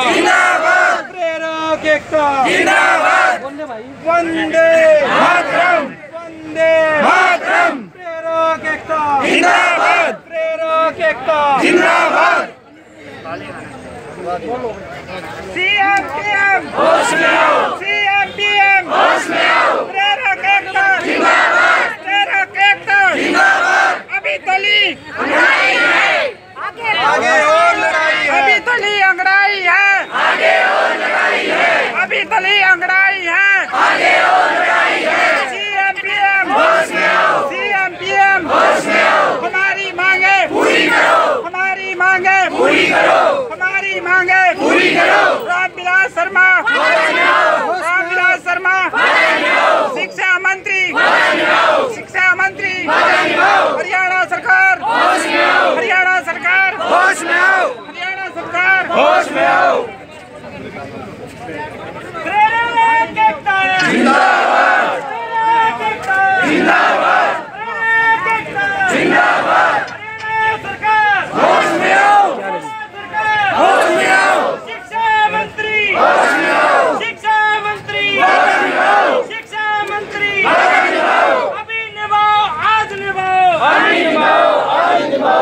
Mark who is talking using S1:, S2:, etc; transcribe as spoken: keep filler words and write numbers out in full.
S1: जिंदाबाद, प्रेरक एकता जिंदाबाद, बोलने भाई, वंदे मातरम, वंदे मातरम, प्रेरक एकता जिंदाबाद, प्रेरक एकता जिंदाबाद। सीएम पीएम होश में आओ, सीएम पीएम होश में आओ, प्रेरक एकता जिंदाबाद, प्रेरक एकता जिंदाबाद। अभी तली अंगड़ाई है, आगे आगे और लड़ाई है, अभी तली अंगड़ाई है, आगे और लड़ाई है, अभी तली अंगड़ाई है, आगे और लड़ाई है। सीएम पीएम होश में आओ, सीएम पीएम होश में आओ, हमारी मांगे पूरी करो, हमारी मांगे पूरी करो, हमारी मांगे पूरी करो। रामविलास शर्मा, रामविलास शर्मा, शिक्षा मंत्री, शिक्षा मंत्री, हरियाणा सरकार, हरियाणा सरकार होश में आओ, हरियाणा सरकार होश में आओ।